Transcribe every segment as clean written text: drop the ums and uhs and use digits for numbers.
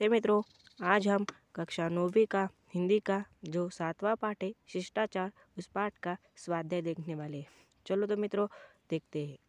नमस्ते मित्रों, आज हम कक्षा 9वीं का हिंदी का जो 7वां पाठ है शिष्टाचार, उस पाठ का स्वाध्याय देखने वाले हैं। चलो तो मित्रों देखते हैं।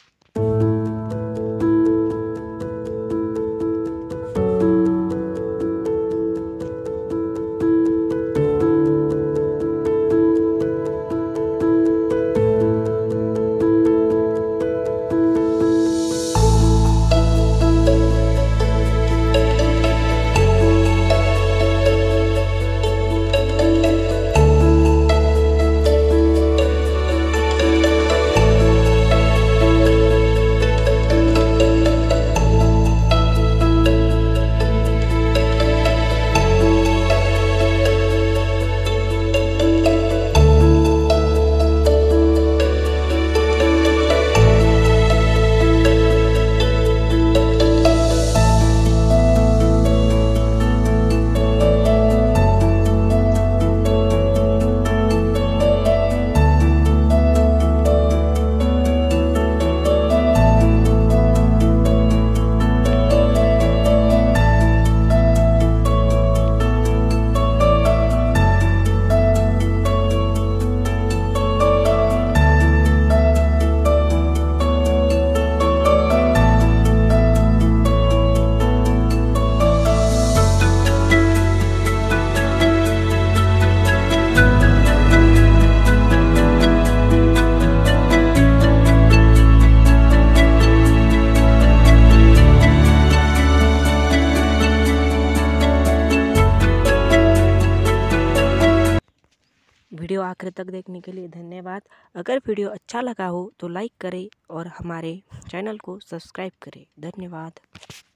वीडियो आखिर तक देखने के लिए धन्यवाद। अगर वीडियो अच्छा लगा हो तो लाइक करें और हमारे चैनल को सब्सक्राइब करें। धन्यवाद।